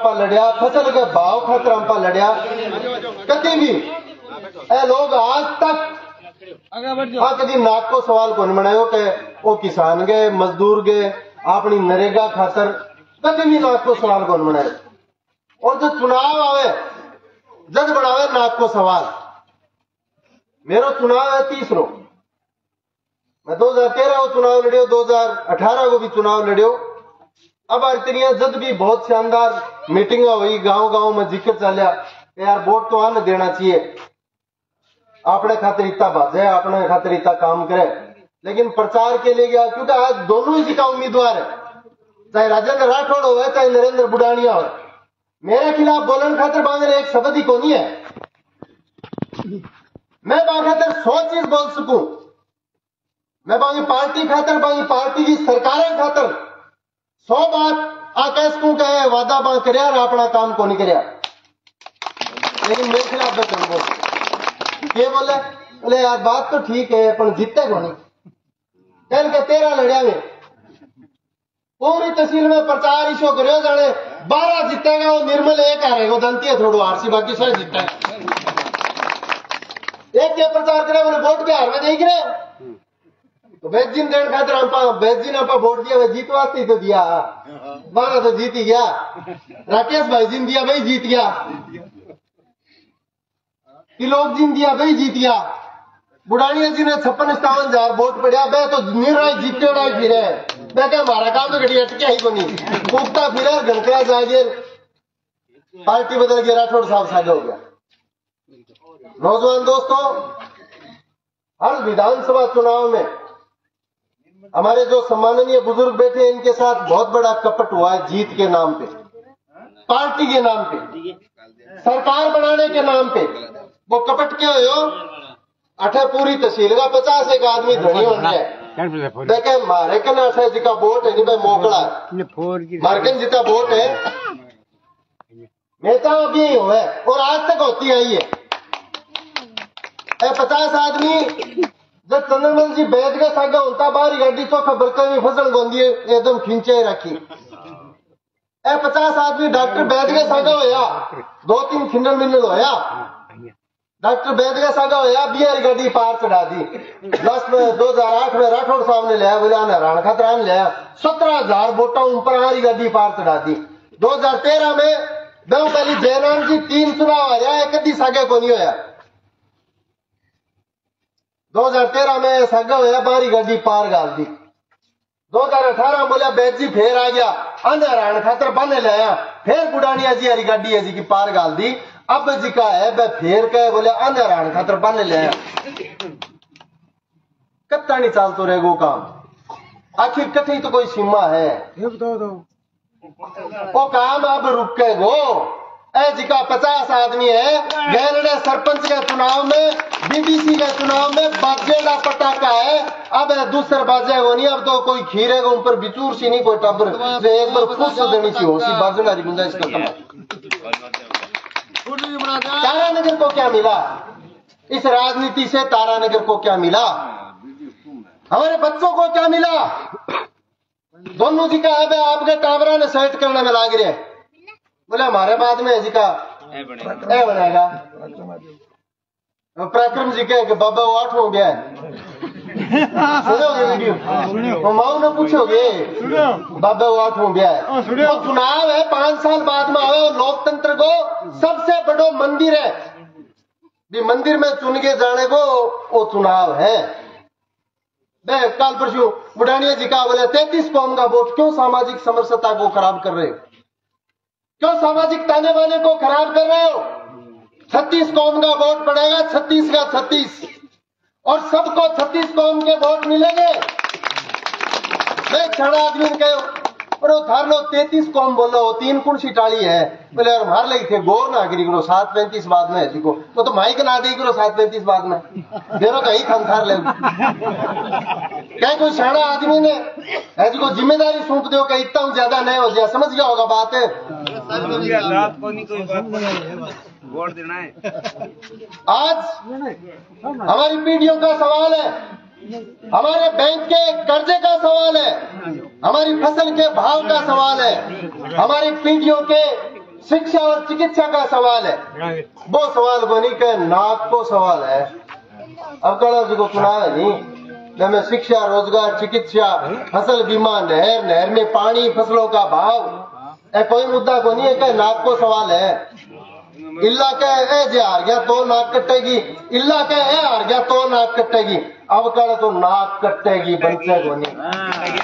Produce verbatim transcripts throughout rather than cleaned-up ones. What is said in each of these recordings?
लड़िया फसल के भाव खतरा पा लड़िया कभी भी ए लोग आज तक हाँ कभी नाक को सवाल कौन बनायो के वो किसान गए मजदूर गए अपनी नरेगा खातर कभी भी नाक को सवाल कौन बनाए। और जो चुनाव आवे जज बढ़ावे नाक को सवाल। मेरा चुनाव है तीसरो, मैं दो हजार तेरह को चुनाव लड़ियो, दो हजार अठारह को भी चुनाव लड़ियो। अब अर्तनिया जद भी बहुत शानदार मीटिंग हुई, गांव गांव में जिक्र चलिया यार वोट तो आने देना चाहिए, अपने खातिर इतना बाजे अपने खातिर इतना काम करे, लेकिन प्रचार के लिए गया क्योंकि आज दोनों ही जी का उम्मीदवार है, चाहे राजेंद्र राठौड़ हो चाहे नरेंद्र बुढ़ानिया हो। मेरे खिलाफ बोलन खातिर बांगे एक शब्द ही को नहीं है। मैं बांगे खातिर सौ चीज बोल सकूं, मैं बांगी पार्टी खातर बांगी पार्टी की सरकार खातर सौ बात आकाश को कहे वादा बांग कर अपना काम को नहीं कर, लेकिन मेरे खिलाफ बचन बोल ये बोले बोले यार बात तो ठीक है पर जीते को नहीं। कल के तेरह लड़िया में पूरी तहसील में प्रचार ईशो करो जाने बारह जीतेगा, वो निर्मल एक हारेगा, दंती है थोड़ा आरसी बाकी सब जीतेगा। एक के प्रचार करे बोले वोट बिहार में देख रहे तो बेजिन देन खातर हम बेजिन आप वोट दिया जीत वास्ते ही तो दिया, बारह तो जीत ही गया। राकेश भाई जिन दिया भाई जीत गया, तिलोक जिन दिया भाई जीत गया, बुढ़ानिया जी ने छप्पन सत्तावन हजार वोट पड़ा बे तो निर्णय जीते उड़ा फिर मैं क्या हमारा काम तो घड़ी अटके ही को नहीं पूछता फिर घनकरा जागे पार्टी बदल के राठौड़ साहब साझा हो गया। नौजवान दोस्तों, हर विधानसभा चुनाव में हमारे जो सम्माननीय बुजुर्ग बैठे हैं इनके साथ बहुत बड़ा कपट हुआ है। जीत के नाम पे, पार्टी के नाम पे, सरकार बनाने के नाम पे वो कपट क्या हो अठे पूरी तहसील का पचास एक आदमी धनी होना है देखे मारे कन अठे जिका वोट है नहीं मोकड़ा मार्कन जिता वोट है नेता अभी हो है और आज तक होती आई है। पचास आदमी जब चंद्रमल जी बैठ गए सागा होता बाहरी गाड़ी तो खबर कभी फसल गोंदी एकदम खींचे रखी। ए पचास आदमी डॉक्टर बैठ गए सागा होया दो तीन खिंडल मिनल होया डॉक्टर बैठ गए सागा होया बिहारी गाड़ी पार चढ़ा दी। दस में दो हजार आठ में राठौड़ साहब ने लिया बोले हरियाणा खतरा ने लिया सत्रह हजार वोटा ऊपर हमारी गाड़ी पार चढ़ा दी। दो हजार तेरह में देवपली जयराम जी तीन चुनाव आया एक कदी सागे को नहीं होया। दो हजार तेरह में सागा होया बारी गाड़ी पार गाल दी। दो हजार अठारह बोलिया बैठ जी फिर आ गया हरियाणा खतर बने लाया फिर बुढ़ानिया जी हरी गाड़ी है जी की पार गाल दी। अब जी का है वह फेर कहे बोले हरियाणा खतर बने लाया कत्ता नहीं चाल तो रहेगो काम आखिर कथी तो कोई सीमा है वो काम अब रुक के गो। ए जी का पचास आदमी है गैलड़े सरपंच के चुनाव में बीडीसी के चुनाव में बाजेगा पटाखा है। अब दूसरे बाजे वो नहीं अब तो कोई खीरेगा उन पर बिचूर सी नहीं कोई टबर एक बार खुश देनी सी हो सी बाजना गुंजाइश करता। तारानगर को क्या मिला इस राजनीति से? तारानगर को क्या मिला? हमारे बच्चों को क्या मिला? दोनों जी का अब आपके टावरा ने सेट करने में लाग रहे बोले हमारे बाद में जी का ए बनाएगा पराक्रम जी के बाबा वो आठ हो गया है सुनोगे वीडियो वो माओ ने पूछोगे बाबा वो आठ हो गया है। वो चुनाव है पांच साल बाद में आवे और लोकतंत्र को सबसे बड़ो मंदिर है भी मंदिर में चुन के जाने को वो चुनाव है। कल परसों बुढ़ानिया जी का बोले तैतीस कौम का वोट क्यों सामाजिक समरसता को खराब कर रहे हो? क्यों सामाजिक ताने बाने को खराब कर रहे हो? छत्तीस कौम का वोट पड़ेगा छत्तीस का छत्तीस और सबको छत्तीस कौम के वोट मिलेंगे। मैं छड़ा आदमी ने कहो और थार लो तैतीस कौम बोलो तीन कुर्सी टाली है बोले यार मार लगी थे गोर ना गिरी करो सात पैंतीस बाद में ऐसी को तो, तो माइक ना दी करो सात पैंतीस बाद में देरो कहीं खंखार ले क्या कोई छड़ा आदमी ने ऐसी को जिम्मेदारी सौंप दो कि इतना ज्यादा नहीं हो जाए समझ गया होगा बात है। वोट देना है आज हमारी पीढ़ियों का सवाल है, हमारे बैंक के कर्जे का सवाल है, हमारी फसल के भाव का सवाल है, हमारी पीढ़ियों के शिक्षा और चिकित्सा का सवाल है, वो सवाल को नहीं कहे नाक को सवाल है। अब कड़ा जी को चुनाव है नहीं, में शिक्षा, रोजगार, चिकित्सा, फसल बीमा, नहर, नहर में पानी, फसलों का भाव, ए कोई मुद्दा को नहीं है कहे नाक को सवाल है। इल्ला कहे ए जे हार गया तो नाक कटेगी, इल्ला कहे ए हार गया तो नाक कटेगी। अब कड़ा तो नाक कटेगी बनसे को नहीं।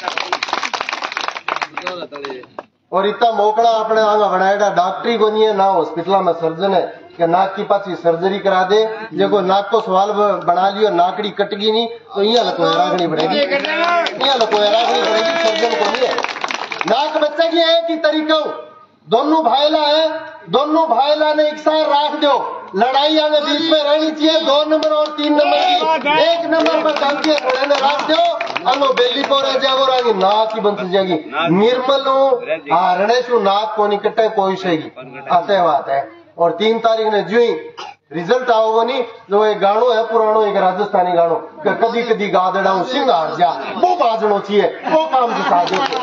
और इतना मोकड़ा अपने आगे बनाएगा डॉक्टरी को नहीं है, ना हॉस्पिटल में सर्जन है कि नाक की पासी सर्जरी करा दे। देखो नाक को सवाल बना लियो, नाकड़ी कटगी नहीं तो यहाँ लको राखनी पड़ेगी, यहाँ लको राखनी पड़ेगी, सर्जन को नहीं है। नाक बच्चे की एक ही तरीका, दोनों भाईला है, दोनों भाईला ने एक साथ राख दो, लड़ाई आगे बीच में रहनी चाहिए। दो नंबर और तीन नंबर की, एक नंबर पर धमकी खड़े ने राख दो, अलो बेली को रह जाओ रागी नाक की बंस जाएगी। निर्मल हारणेशु नाक को नहीं कटे कोई शेगी आते बात है। और तीन तारीख ने जो ही रिजल्ट आओगे नहीं, जो एक गानो है पुरानो, एक राजस्थानी गानो, कदी कदी गा देना सिंह हार जा, वो बाजनो चाहिए, वो काम के साथ।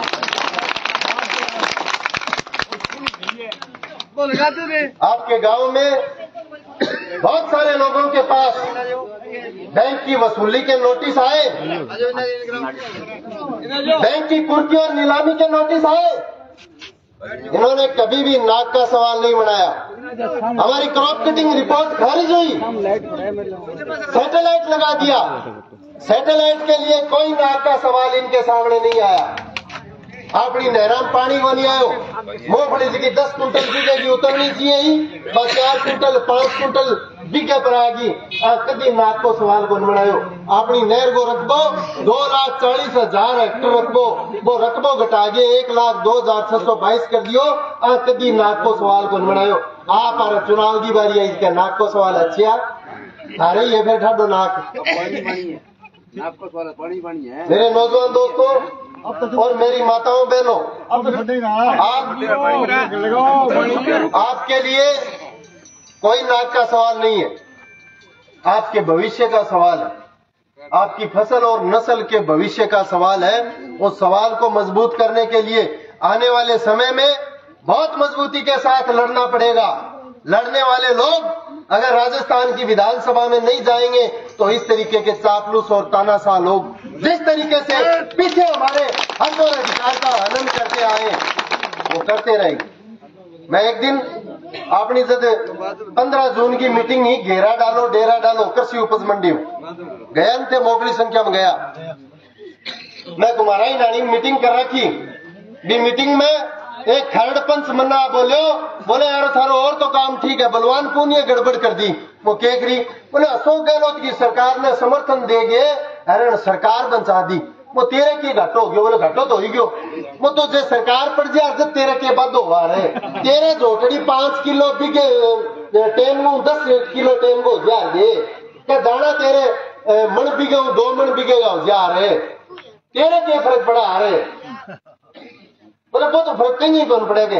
आपके गांव में बहुत सारे लोगों के पास बैंक की वसूली के नोटिस आए, बैंक की कुर्की और नीलामी के नोटिस आए। इन्होंने कभी भी नाक का सवाल नहीं बनाया। हमारी क्रॉप कटिंग रिपोर्ट खारिज हुई, सैटेलाइट लगा दिया। सैटेलाइट के लिए कोई नाक का सवाल इनके सामने नहीं आया। अपनी नहराम पानी को नहीं आयो, मूंगफली जी की दस कुंटल बीघे की उतरनी चाहिए ही, बस चार कुंटल पांच कुंटल बीघे पर आएगी। कभी नाक को सवाल को बनायो। अपनी नहर को रखबो दो लाख चालीस हजार हेक्टर रखबो, वो रकबो घटा के एक लाख दो हजार छह सौ बाईस कर दियो। कभी नाक को सवाल को बनायो। आप आ चुनाव की बारी है, इसका नाक को सवाल अच्छा अरे ये फिर ठाडो नाक नाक को सवाल पानी पानी है। मेरे नौजवान दोस्तों और मेरी माताओं बहनों, आप आपके लिए कोई नाक का सवाल नहीं है, आपके भविष्य का सवाल है, आपकी फसल और नस्ल के भविष्य का सवाल है। उस सवाल को मजबूत करने के लिए आने वाले समय में बहुत मजबूती के साथ लड़ना पड़ेगा। लड़ने वाले लोग अगर राजस्थान की विधानसभा में नहीं जाएंगे तो इस तरीके के चापलूस और तानाशाह लोग जिस तरीके से पीछे हमारे हक और अधिकार का हनन करते आए वो करते रहेंगे। मैं एक दिन अपनी जब पंद्रह जून की मीटिंग ही घेरा डालो डेरा डालो कृषि उपज मंडी में गया थे, मोकली संख्या में गया मैं कुमारा ही नानी मीटिंग कर रखी। भी मीटिंग में एक खरड़ पंच मन्ना बोलो बोले यार थारो और तो काम ठीक है, बलवान पूनिया गड़बड़ कर दी। वो केकरी बोले अशोक गहलोत की सरकार ने समर्थन दे गए, अरे सरकार बचा दी। वो तेरे की घट हो गयो, बोले घटो तो ही गयो। वो तो जो सरकार पड़ जाए अर्ज तेरे के बाद हुआ रहे, तेरे झोटड़ी पांच किलो बिगे टेमू दस किलो टेमू जा दे क्या दाना तेरे मन बिगे दो मन बिगेगा जा रहे, तेरे के फर्क पड़ा आ रहे। बोले वो तो फर्क कहीं नहीं कौन पड़ेगा।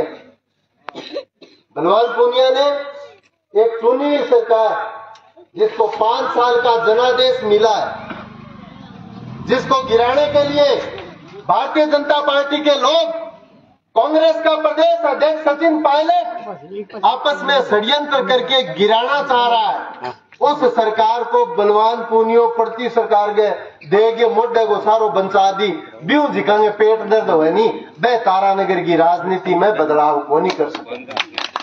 बलवान पूनिया ने एक चुनी सरकार जिसको पांच साल का जनादेश मिला है, जिसको गिराने के लिए भारतीय जनता पार्टी के लोग, कांग्रेस का प्रदेश अध्यक्ष सचिन पायलट आपस में षड्यंत्र करके गिराना चाह रहा है, उस सरकार को बलवान पूनियो पड़ती सरकार के देगे मोड्डे को सारो बंचा दी। ब्यू झिकांगे पेट दर्द हुए नहीं, वह तारानगर की राजनीति में बदलाव को नहीं कर सकता।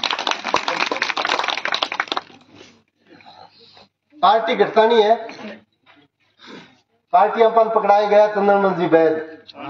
पार्टी घटता नहीं है, पार्टी अपन पकड़ाए गया चंद्रमल जी बैद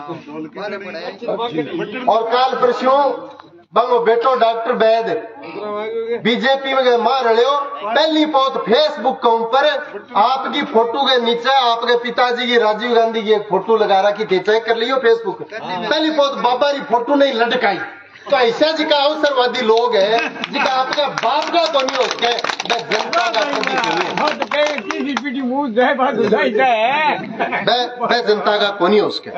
और काल परसों बंगो बेटो डॉक्टर बैद बीजेपी में मार रहे हो। पहली पोत फेसबुक के ऊपर आपकी फोटो के नीचे आपके पिताजी की राजीव गांधी की एक फोटो लगा रखी थी, चेक कर लियो फेसबुक। पहली पोत बाबा की फोटो नहीं लटकाई। तो ऐसा जी का अवसरवादी लोग है जिका आपका बाप का तो नहीं होते, जनता का मैं जनता का को नहीं हो उसके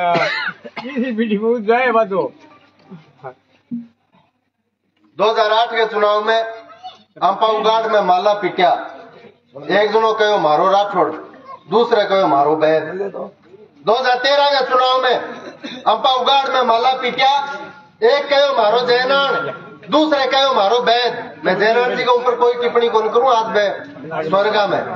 दो हजार आठ के चुनाव में अंपा उगाड़ में माला पिटिया, एक जनो कहो मारो राठौड़, दूसरे कहो मारो बैद। दो हजार तेरह के चुनाव में अंपा उगाड़ में माला पिटिया, एक कहो मारो जयनान, दूसरे कहो मारो बैद। मैं जयराम जी के ऊपर कोई टिप्पणी कौन करूं, आज मैं स्वर्गा में।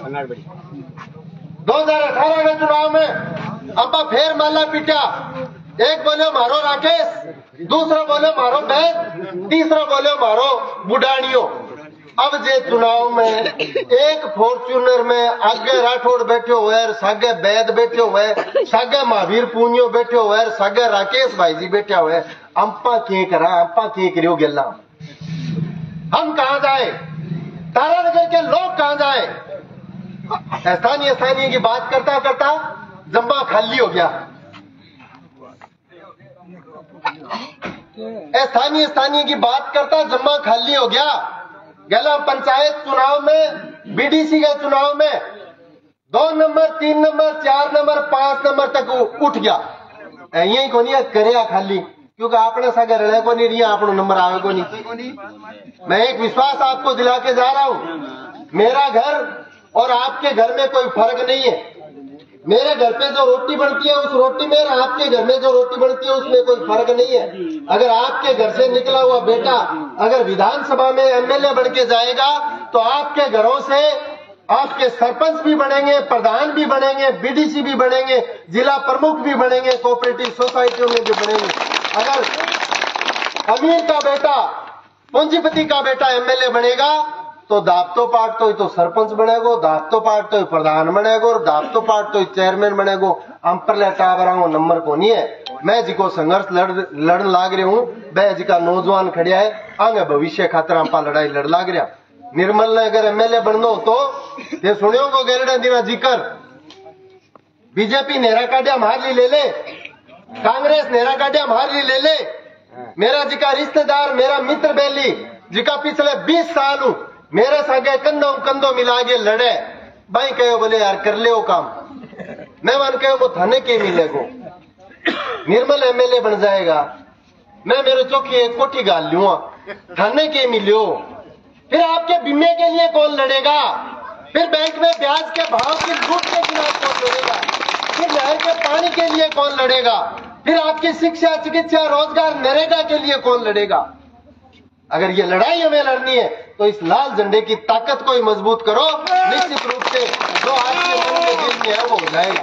दो हजार अठारह के चुनाव में अपा फेर माला पिटा, एक बोले मारो राकेश, दूसरा बोले मारो बैद, तीसरा बोले मारो बुढ़ानियों। अब जे चुनाव में एक फॉर्च्यूनर में आगे राठौड़ बैठे हुए, सागे बैद बैठे हुए, सागे महावीर पूनियो बैठे हुए, सागे राकेश भाई जी बैठे हुए। अंपा के करा, अंपा के करियो गेला, हम कहा जाए, तारानगर के लोग कहा जाए। स्थानीय स्थानीय की बात करता करता जम्बा खाली हो गया। स्थानीय स्थानीय की बात करता जम्बा खाली हो गया। गला पंचायत चुनाव में, बीडीसी के चुनाव में दो नंबर, तीन नंबर, चार नंबर, पांच नंबर तक उठ गया। यही को नहीं करे खाली, क्योंकि आपने सागे रड़े को नहीं रिया, अपना नंबर आवे को नहीं। मैं एक विश्वास आपको दिला के जा रहा हूं, मेरा घर और आपके घर में कोई फर्क नहीं है। मेरे घर पे जो रोटी बनती है उस रोटी में, आपके घर में जो रोटी बनती है उसमें कोई फर्क नहीं है। अगर आपके घर से निकला हुआ बेटा अगर विधानसभा में एमएलए बन के जाएगा तो आपके घरों से आपके सरपंच भी बनेंगे, प्रधान भी बनेंगे, बीडीसी भी बनेंगे, जिला प्रमुख भी बनेंगे, कोऑपरेटिव सोसाइटियों में भी बनेंगे। अगर अमीर का बेटा, पूंजीपति का बेटा एमएलए बनेगा तो दापतो पाट तो तो सरपंच बनेगो, दापतो पाट तो प्रधान बनेगो, और दापतो पाट तो चेयरमैन बनेगो। हम पर लेटा बरा नंबर को नहीं है। मैं जिको संघर्ष लड़ लड़ लाग रही हूं, वह जिका नौजवान खड़िया है, आगे भविष्य खातर आपा लड़ाई लड़ लाग रहा। निर्मल ने अगर एमएलए बननो तो ये सुनियो को गेरड़ा दिना जिकर बीजेपी नेरा काटिया मारली ले ले, कांग्रेस नेरा काटिया मारली ले ले। मेरा जिका रिश्तेदार, मेरा मित्र बेली जिका पिछले बीस साल हूं मेरे संगे कंधों कंधों मिला के लड़े, भाई कहो बोले यार कर ले वो काम। मैं मान कहो वो थाने के मिलेगो, निर्मल एमएलए बन जाएगा, मैं मेरे चौकी एक कोठी गाल लूंगा, थाने के मिलो। फिर आपके बीमे के लिए कौन लड़ेगा? फिर बैंक में ब्याज के भाव की लूट के खिलाफ कौन लड़ेगा? फिर नहर के पानी के लिए कौन लड़ेगा? फिर आपकी शिक्षा, चिकित्सा, रोजगार, नरेगा के लिए कौन लड़ेगा? अगर ये लड़ाई हमें लड़नी है तो इस लाल झंडे की ताकत को ही मजबूत करो। निश्चित रूप से जो आपके मन के दिल में है वो हो जाएगा।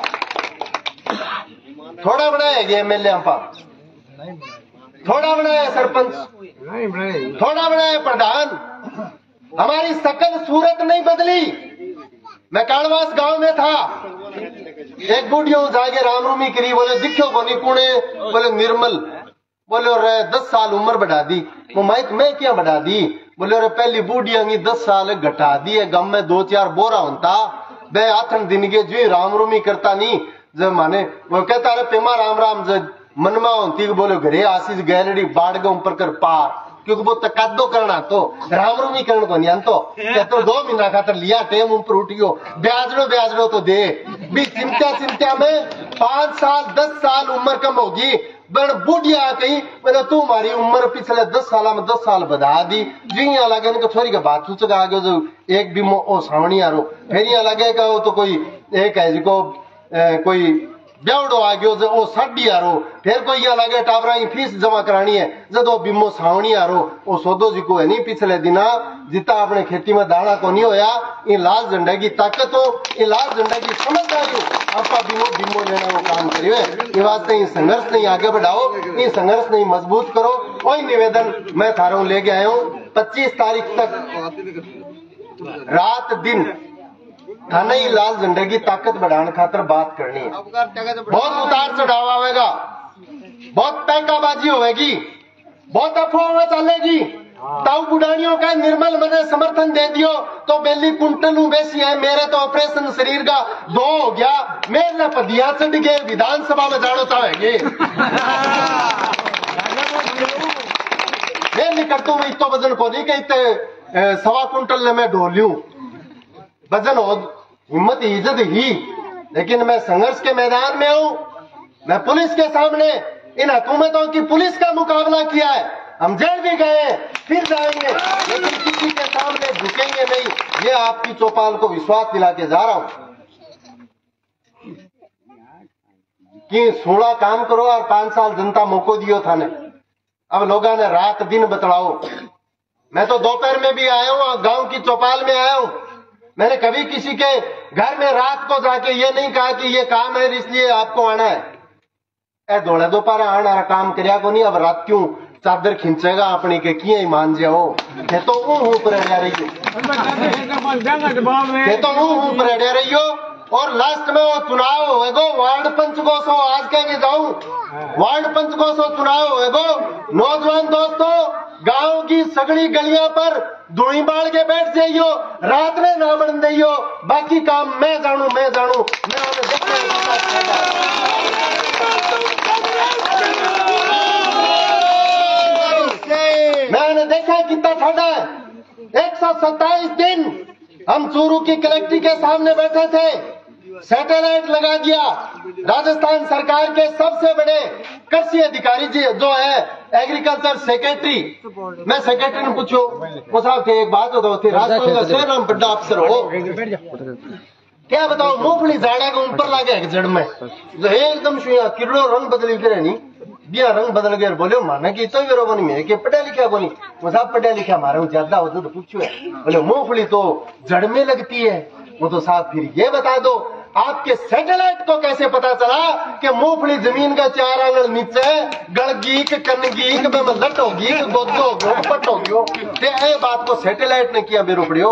थोड़ा बनाया एमएलए हम पास, थोड़ा बनाया सरपंच, थोड़ा बनाया प्रधान, हमारी सकल सूरत नहीं बदली। मैं कालवास गांव में था, एक बूढ़ियों जाके रामरूमी करी, बोले दिखो कोनी कुणे, बोले निर्मल, बोले रे दस साल उम्र बढ़ा दी। वो माइक मैं क्या बढ़ा दी? बोले रे पहली बूढ़िया की दस साल घटा दी है, गम में दो चार बोरा होता बे आठन दिन के जो रामरूमी करता नहीं। जब माने वो कहता रे पेमा राम राम जब मनमा होती, बोले घरे आशीष गैलरी बाढ़ के ऊपर कर पार, क्योंकि वो तकादो करना तो रामरूमी करण को नहीं तो कहते दो महीना खातर लिया टेम ऊपर उठियो ब्याजड़ो ब्याजड़ो तो दे भी चिंता चिंता में पांच साल दस साल उम्र कम होगी। बड़ बूढ़िया कही मैंने तू हमारी उम्र पिछले दस साल में दस साल बढ़ा दी। जी यहाँ लगे इनको छोरी का बात सूचक आगे जो एक भी ओ सावणी आ रो, फिर यहाँ लगेगा वो तो कोई एक है जिको कोई ब्यावड़ो आ गयो जो साड़ी आ रो, फिर कोई यहाँ लगे टाबरा की फीस जमा करानी है जब बीमो सावणी आ रो वो सौदो जी को है नहीं। पिछले दिना जितना अपने खेती में दाना को नहीं होया, ये लाल झंडे की ताकत हो, ये लाल झंडे की समझदारी हो, आपका बीमो बीमो लेना वो काम करियो। ये वास्ते संघर्ष नहीं आगे बढ़ाओ, ये संघर्ष नहीं मजबूत करो। कोई निवेदन मैं थारों लेके आया हूँ, पच्चीस तारीख तक रात दिन थाने ही लाल झंडे की ताकत बढ़ाने खातर बात करनी है। बहुत उतार चढ़ाव आवेगा, बहुत पैकाबाजी होगी, बहुत अफवाह चलेगी। ताऊ बुढ़ानियों का निर्मल मैंने समर्थन दे दियो तो बेली कुंटल बेसी है, मेरे तो ऑपरेशन शरीर का दो हो गया, मेरे पदिया चढ़ गए विधानसभा में जानो चाहेंगे। मैं निकटू में इतो वजन को नहीं कहते सवा कुंटल ने मैं ढोलू वजन हो, हिम्मत इज्जत ही, लेकिन मैं संघर्ष के मैदान में हूं। मैं पुलिस के सामने इन हुकूमतों की पुलिस का मुकाबला किया है, हम जेल भी गए फिर जाएंगे, लेकिन किसी के सामने झुकेंगे नहीं। ये आपकी चौपाल को विश्वास दिला के जा रहा हूं कि सोलह काम करो और पांच साल जनता मौको दियो थाने। अब लोगों ने रात दिन बतलाओ। मैं तो दोपहर में भी आया हूँ, गांव की चौपाल में आया हूँ। मैंने कभी किसी के घर में रात को जाके ये नहीं कहा कि ये काम है इसलिए आपको आना है। ए दौड़े दोपहर आना काम करया को नहीं। अब रात क्यों चादर खींचेगा अपनी के किए मान जाओ ये तो ऊ हूं पर अड़िया रही हो ये तो ऊ हूं पर अड़िया रही हो। और लास्ट में वो चुनाव होएगो वार्ड पंच को सो आज कह जाऊं वार्ड पंच को सो चुनाव होएगो। नौजवान दोस्तों गांव की सगड़ी गलियां पर धुई बाल के बैठ जाइयो, रात में ना बन दियो, बाकी काम मैं जानू मैं जानू मैंने देखा कितना ठंडा है। एक सौ सत्ताईस दिन हम चूरू की कलेक्ट्री के सामने बैठे थे, सैटेलाइट लगा दिया। राजस्थान सरकार के सबसे बड़े कृषि अधिकारी जी जो है एग्रीकल्चर सेक्रेटरी, मैं सेक्रेटरी ने पूछो वो साहब थे एक बात होता थी राजस्थान का स्वयं नाम बड़ा अफसर हो क्या बताओ मूंगफली झाड़ा के ऊपर लागे जड़ में जो एकदम शुया किरणों रंग बदली करे नहीं बिया रंग बदल गया। बोले माना कि तो मेरे बनी मेरे के पढ़ा लिखा बनी वो साहब पढ़ा लिखा मारे ज्यादा होता तो पूछो है। बोले मूंगफली तो जड़ में लगती है। वो तो साहब फिर ये बता दो आपके सैटेलाइट को कैसे पता चला कि मूंगफली जमीन का चार आंगन नीचे गड़गी कनगी लट होगी गोदो होगी पट होगी ये बात को सैटेलाइट ने किया बेरो पड़ियो।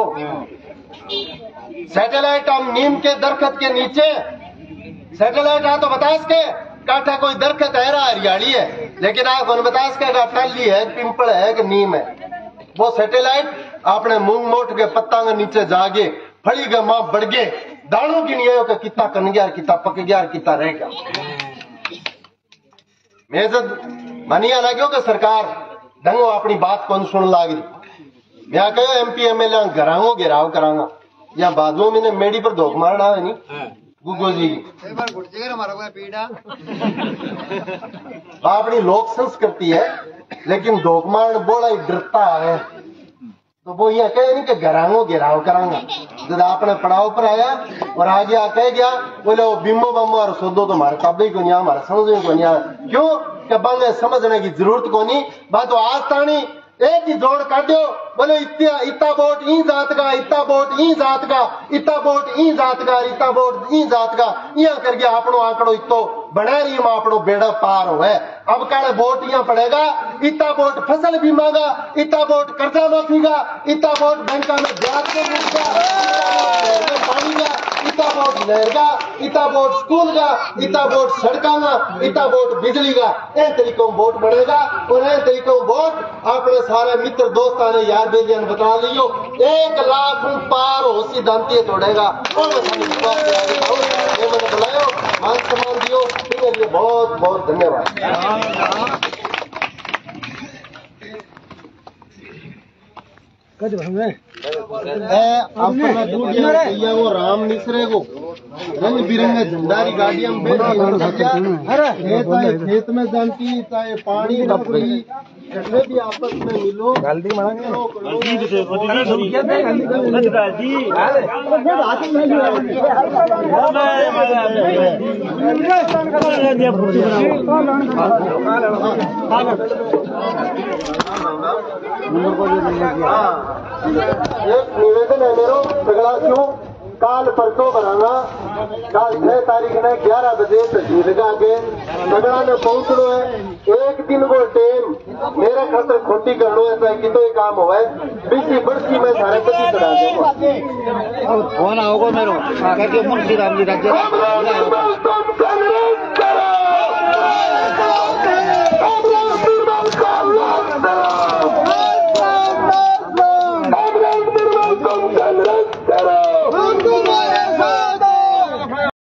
सैटेलाइट हम नीम के दरखत के नीचे सैटेलाइट आ तो बता इसके काठा कोई दरखत है रहा हरियाली है लेकिन आप बता इसका टाली है पिंपल है कि नीम है। वो सैटेलाइट अपने मूंग मोट के पत्ता के नीचे जागे फड़ी गए मां बढ़ गए दानों की नहीं है कितना कन गया कितना पक गया कितना रह गया। मैं जब मनिया लगे कि सरकार ढंगो अपनी बात कौन सुन लागी मैं कहो एमपी एमएलए घरांगो घेराव करांगा या बादलों में मेड़ी पर धोख मारना है नहीं गुगो जी अपनी लोक संस्कृति है लेकिन धोख मारना बोला ही डरता है तो वो ये कहे नहीं कि घरांगो घेराव करांगा। जब आपने पड़ाव पर आया और आगे आ कह गया बोले वो बिम्बो बम्बो और सोदो तो हमारे तबे को नहीं हमारे समझ को नहीं क्यों कि बंगे समझने की जरूरत को नहीं। बात तो आज तानी एक ही जोड़ कर दो बोले इतना इतना वोट ई जात का इतना वोट ई जात का इतना वोट ई जात का इतना वोट ई जात का यहाँ करके आपनो आंकड़ो इतो बना रही में आपनो बेड़ा पार हो है। अब काले वोट यहाँ पड़ेगा इतना वोट फसल बीमा का इतना वोट कर्जा माफी का इतना वोट बैंक में ब्याज के रूप का पानी का इतना वोट नहर का इतना वोट स्कूल का इतना वोट सड़क का इतना वोट बिजली का इन तरीकों वोट बढ़ेगा और इन तरीकों वोट अपने सारे मित्र दोस्ता ने यार बेलियन बता लियो एक लाख पार हो सिद्धांत तोड़ेगा और मैंने बुलायो मान सम्मान दियो इसके लिए बहुत बहुत धन्यवाद। भैया वो राम मिश्रे को रंग बिरंगे झंडारी गाड़ियां खेत में जानती चाहे पानी जितने भी आपस में मिलो गलती एक निवेदन है मेरो सगड़ा क्यों काल परसों बनाना काल छह तारीख ने ग्यारह बजे तस्वीर लगा के सगड़ा ने पहुंचना है। एक दिन को टेम मेरे खातर खोटी कर लो ऐसा कि तो काम हो बीसी बड़की में सारे कभी चढ़ा दूंगा फोन आओगे मेरो मुंशी राम जी राज्य